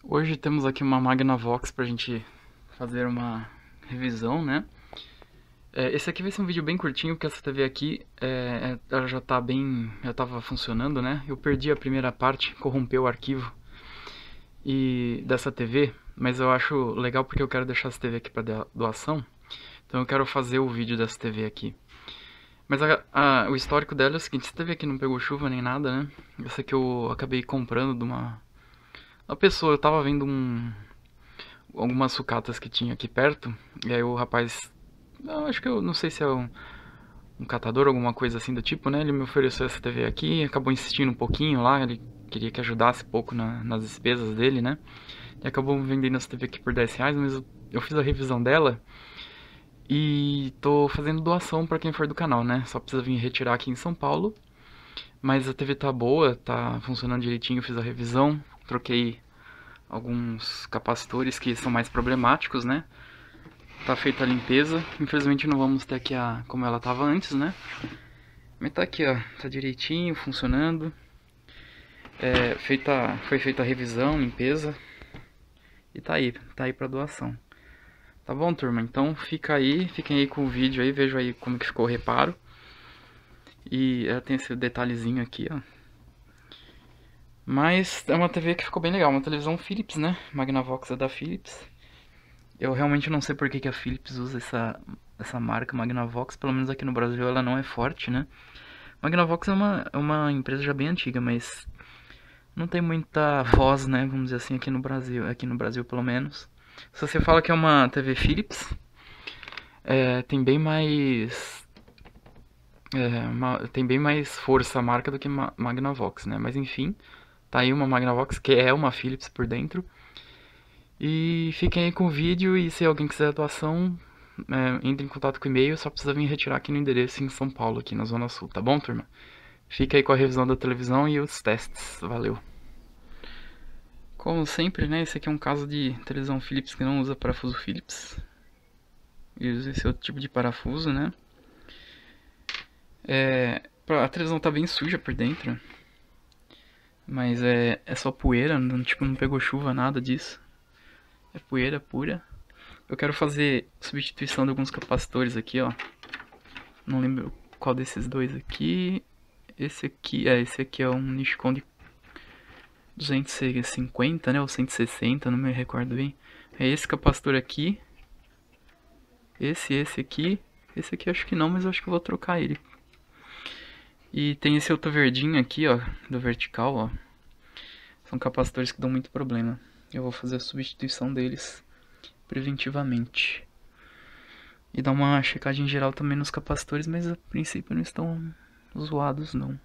Hoje temos aqui uma Magnavox pra gente fazer uma revisão, né? Esse aqui vai ser um vídeo bem curtinho, porque essa TV aqui, ela já tá bem, já tava funcionando, né? Eu perdi a primeira parte, corrompeu o arquivo dessa TV, mas eu acho legal porque eu quero deixar essa TV aqui pra doação, então eu quero fazer o vídeo dessa TV aqui. Mas o histórico dela é o seguinte: essa TV aqui não pegou chuva nem nada, né? Essa aqui eu acabei comprando de uma pessoa. Eu tava vendo algumas sucatas que tinha aqui perto, e aí o rapaz, eu acho que eu não sei se é um catador, alguma coisa assim do tipo, né? Ele me ofereceu essa TV aqui, acabou insistindo um pouquinho lá, ele queria que ajudasse um pouco nas despesas dele, né? E acabou vendendo essa TV aqui por R$ 10, mas eu fiz a revisão dela e tô fazendo doação pra quem for do canal, né? Só precisa vir retirar aqui em São Paulo. Mas a TV tá boa, tá funcionando direitinho, fiz a revisão, troquei alguns capacitores que são mais problemáticos, né? Tá feita a limpeza. Infelizmente não vamos ter aqui como ela tava antes, né? Mas tá aqui, ó, tá direitinho, funcionando. Foi feita a revisão, limpeza. E tá aí pra doação. Tá bom, turma? Então fiquem aí com o vídeo aí, vejam aí como que ficou o reparo. E ela tem esse detalhezinho aqui, ó. Mas é uma TV que ficou bem legal, uma televisão Philips, né? Magnavox é da Philips. Eu realmente não sei por que a Philips usa essa marca Magnavox, pelo menos aqui no Brasil ela não é forte, né? Magnavox é uma empresa já bem antiga, mas não tem muita voz, né? Vamos dizer assim, aqui no Brasil pelo menos. Se você fala que é uma TV Philips, tem bem mais tem bem mais força a marca do que Magnavox, né? Mas enfim, tá aí uma Magnavox que é uma Philips por dentro. E fiquem aí com o vídeo, e se alguém quiser doação, entre em contato com o e-mail, só precisa vir retirar aqui no endereço em São Paulo, aqui na Zona Sul, tá bom, turma? Fica aí com a revisão da televisão e os testes, valeu! Como sempre, né, esse aqui é um caso de televisão Philips que não usa parafuso Philips. E usa esse outro tipo de parafuso, né? A televisão tá bem suja por dentro, mas é só poeira, não pegou chuva, nada disso. É poeira pura. Eu quero fazer substituição de alguns capacitores aqui, ó. Não lembro qual desses dois aqui. Esse aqui é um Nishikon de 250, né? Ou 160, não me recordo bem. É esse capacitor aqui. Esse aqui. Esse aqui acho que não, mas eu acho que eu vou trocar ele. E tem esse outro verdinho aqui, ó, do vertical, ó. São capacitores que dão muito problema. Eu vou fazer a substituição deles preventivamente. E dar uma checagem geral também nos capacitores, mas a princípio não estão zoados não.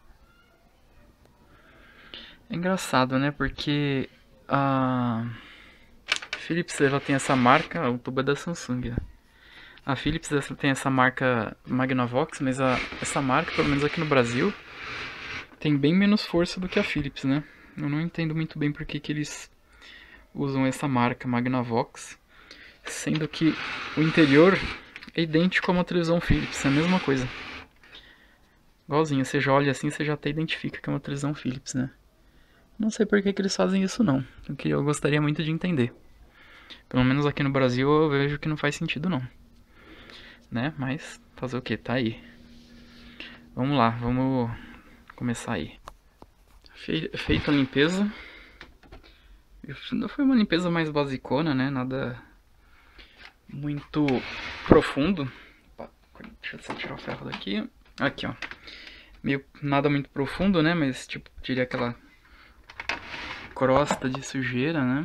É engraçado, né? Porque a Philips ela tem essa marca, o tubo é da Samsung. A Philips ela tem essa marca Magnavox, mas essa marca, pelo menos aqui no Brasil, tem bem menos força do que a Philips, né? Eu não entendo muito bem por que eles usam essa marca Magnavox, sendo que o interior é idêntico a uma televisão Philips, é a mesma coisa. Igualzinho, você já olha assim, você já até identifica que é uma televisão Philips, né? Não sei por que eles fazem isso não, o que eu gostaria muito de entender. Pelo menos aqui no Brasil eu vejo que não faz sentido não. Né? Mas fazer o que? Tá aí. Vamos lá, vamos começar aí. Feita a limpeza. Foi uma limpeza mais basicona, né? Nada muito profundo. Deixa eu só tirar o ferro daqui. Aqui, ó. Nada muito profundo, né? Mas tipo, tirei aquela crosta de sujeira, né?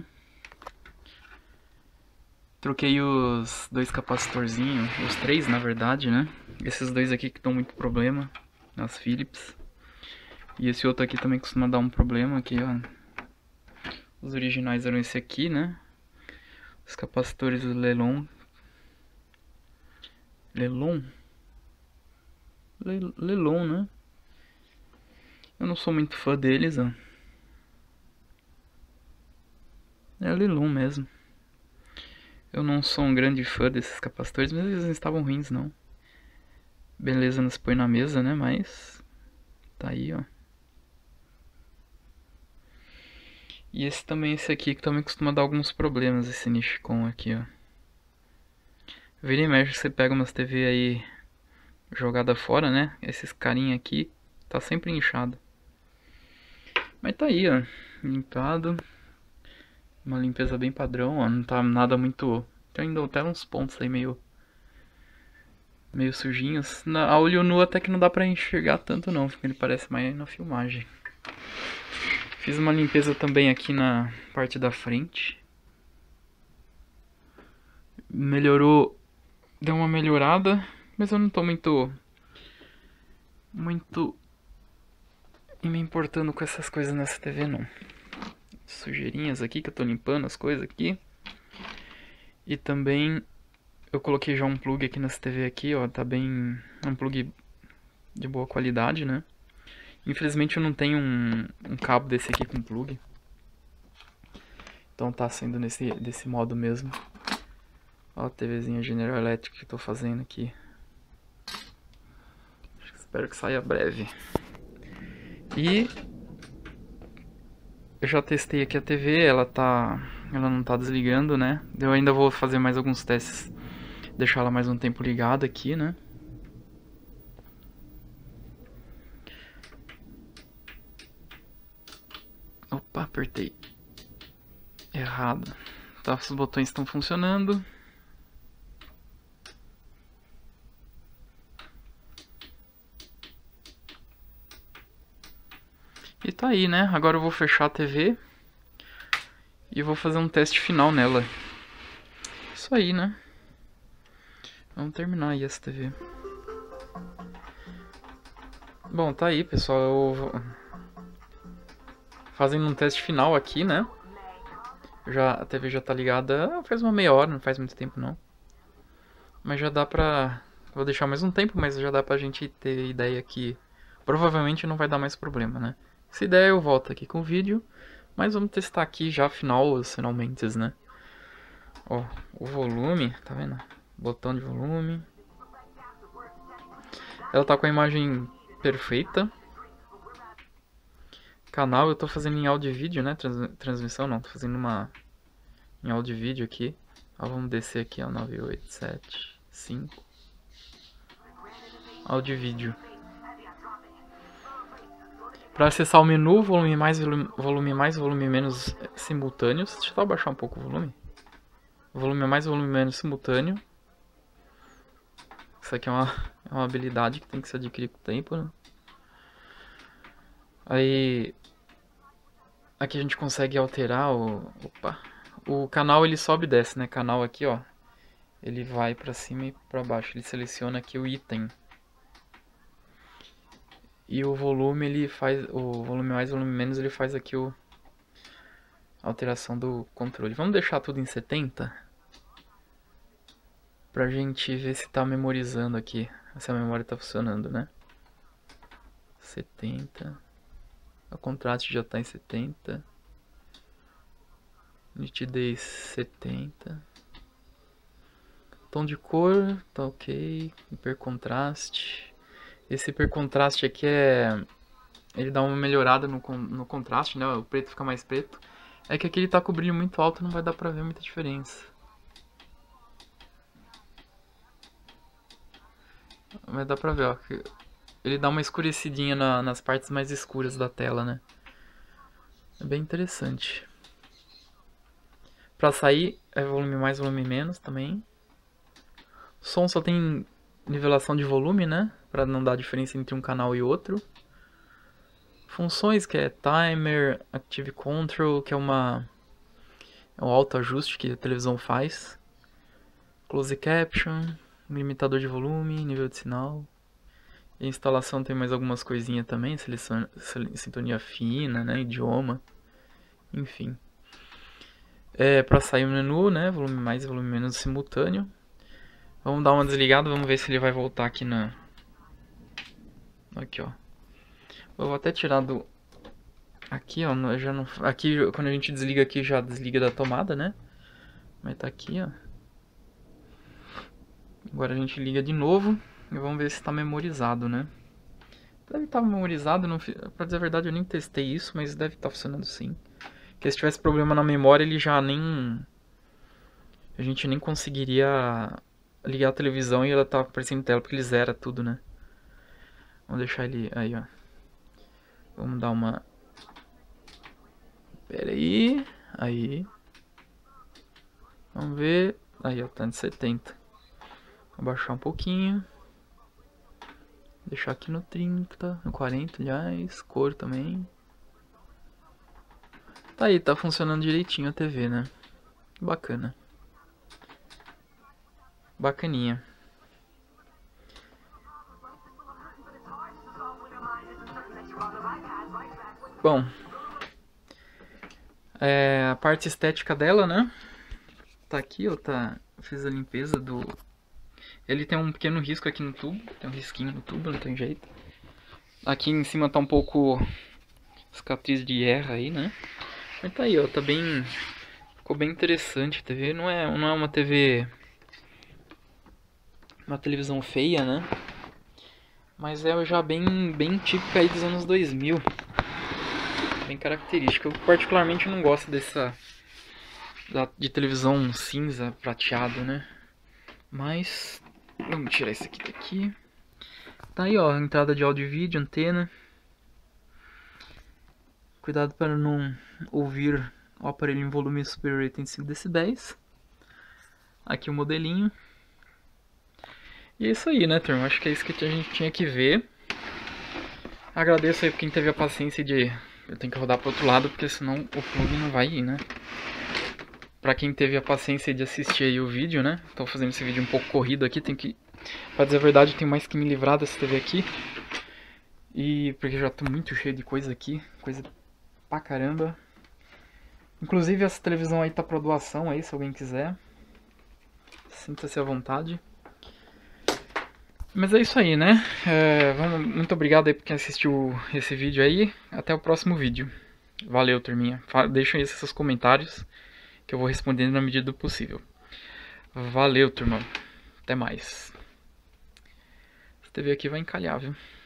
Troquei os dois capacitorzinhos, os três na verdade, né? Esses dois aqui que estão muito problema, as Philips. E esse outro aqui também costuma dar um problema aqui, ó. Os originais eram esse aqui, né? Os capacitores do Lelon. Lelon, né? Eu não sou muito fã deles, ó. É Lelon mesmo. Eu não sou um grande fã desses capacitores, mas eles não estavam ruins, não. Beleza, nos põe na mesa, né? Mas tá aí, ó. E esse também, esse aqui, que também costuma dar alguns problemas, esse Nishikon aqui, ó. Vira e mexe, você pega umas TV aí jogada fora, né? Esses carinha aqui, tá sempre inchado. Mas tá aí, ó, limpado. Uma limpeza bem padrão, ó, não tá nada muito... Tem ainda até uns pontos aí meio sujinhos. A olho nu até que não dá pra enxergar tanto não, porque ele parece mais na filmagem. Fiz uma limpeza também aqui na parte da frente. Melhorou, deu uma melhorada, mas eu não tô muito me importando com essas coisas nessa TV não. Sujeirinhas aqui que eu tô limpando as coisas aqui. E também eu coloquei já um plug aqui nessa TV aqui, ó, tá bem, um plug de boa qualidade, né? Infelizmente eu não tenho um cabo desse aqui com plug. Então tá sendo desse modo mesmo. Ó a TVzinha General Electric que eu tô fazendo aqui. Espero que saia breve. E eu já testei aqui a TV, ela não tá desligando, né? Eu ainda vou fazer mais alguns testes, deixar ela mais um tempo ligada aqui, né? Opa, apertei errado. Tá, os botões estão funcionando. E tá aí, né? Agora eu vou fechar a TV e vou fazer um teste final nela. Isso aí, né? Vamos terminar aí essa TV. Bom, tá aí, pessoal. Eu vou fazendo um teste final aqui, né? A TV já tá ligada faz uma meia hora, não faz muito tempo não. Mas já dá pra... Vou deixar mais um tempo, mas já dá pra gente ter ideia que provavelmente não vai dar mais problema, né? Se der eu volto aqui com o vídeo, mas vamos testar aqui já finalmente, né? Ó, o volume, tá vendo? Botão de volume. Ela tá com a imagem perfeita. Canal eu tô fazendo em áudio e vídeo, né? Transmissão não, tô fazendo em áudio e vídeo aqui. Ó, vamos descer aqui, ó, 9875. Áudio e vídeo. Para acessar o menu, volume mais, volume menos simultâneos. Deixa eu só abaixar um pouco o volume. Volume mais, volume menos simultâneo. Isso aqui é uma habilidade que tem que se adquirir com o tempo, né? Aí aqui a gente consegue alterar o canal, ele sobe e desce, né? Canal aqui, ó, ele vai pra cima e pra baixo. Ele seleciona aqui o item. E o volume, ele faz o volume mais, volume menos, ele faz aqui a alteração do controle. Vamos deixar tudo em 70 pra gente ver se tá memorizando aqui, se a memória tá funcionando, né? 70. O contraste já tá em 70. Nitidez 70. Tom de cor tá ok. Hipercontraste. Esse hipercontraste aqui ele dá uma melhorada no contraste, né? O preto fica mais preto. É que aqui ele tá com o brilho muito alto, não vai dar pra ver muita diferença. Mas dá pra ver, ó. Ele dá uma escurecidinha nas partes mais escuras da tela, né? É bem interessante. Pra sair é volume mais, volume menos também. O som só tem nivelação de volume, né? Pra não dar diferença entre um canal e outro. Funções que é Timer, Active Control, que é um autoajuste que a televisão faz. Close Caption, limitador de volume, nível de sinal. E a instalação tem mais algumas coisinhas também, sintonia fina, né, idioma, enfim. Para sair o menu, né, volume mais e volume menos simultâneo. Vamos dar uma desligada, vamos ver se ele vai voltar aqui aqui, ó. Eu vou até tirar do... Aqui, ó, já não... Aqui, quando a gente desliga aqui, já desliga da tomada, né? Mas tá aqui, ó. Agora a gente liga de novo e vamos ver se tá memorizado, né? Deve estar memorizado, não... Pra dizer a verdade eu nem testei isso, mas deve estar funcionando sim. Porque se tivesse problema na memória, ele já nem... A gente nem conseguiria ligar a televisão e ela tá aparecendo em tela, porque ele zera tudo, né? Vamos deixar ele aí, ó. Vamos dar uma... Pera aí. Aí. Vamos ver. Aí, ó, tá em 70. Vou baixar um pouquinho. Deixar aqui no 30, no 40, aliás. Cor também. Tá aí, tá funcionando direitinho a TV, né? Bacana. Bacaninha. Bom, a parte estética dela, né? Tá aqui, ó, tá... Fiz a limpeza do... Ele tem um pequeno risco aqui no tubo, tem um risquinho no tubo, não tem jeito. Aqui em cima tá um pouco cicatriz de guerra aí, né? Mas tá aí, ó, tá bem... Ficou bem interessante a TV, não é uma TV... Uma televisão feia, né? Mas é já bem típica aí dos anos 2000. Bem característica. Eu particularmente não gosto de televisão cinza, prateado, né? Mas vamos tirar isso aqui daqui. Tá aí, ó, entrada de áudio e vídeo, antena. Cuidado para não ouvir o aparelho em volume superior a 85 decibéis. Aqui o modelinho. E é isso aí, né, turma? Acho que é isso que a gente tinha que ver. Agradeço aí por quem teve a paciência de... Eu tenho que rodar pro outro lado, porque senão o plug não vai ir, né? Pra quem teve a paciência de assistir aí o vídeo, né? Tô fazendo esse vídeo um pouco corrido aqui, tem que... Pra dizer a verdade, eu tenho mais que me livrar dessa TV aqui. E porque já tô muito cheio de coisa aqui, coisa pra caramba. Inclusive essa televisão aí tá pra doação aí, se alguém quiser. Sinta-se à vontade. Mas é isso aí, né? Muito obrigado aí por quem assistiu esse vídeo aí. Até o próximo vídeo. Valeu, turminha. Deixem aí seus comentários que eu vou respondendo na medida do possível. Valeu, turma. Até mais. Essa TV aqui vai encalhar, viu?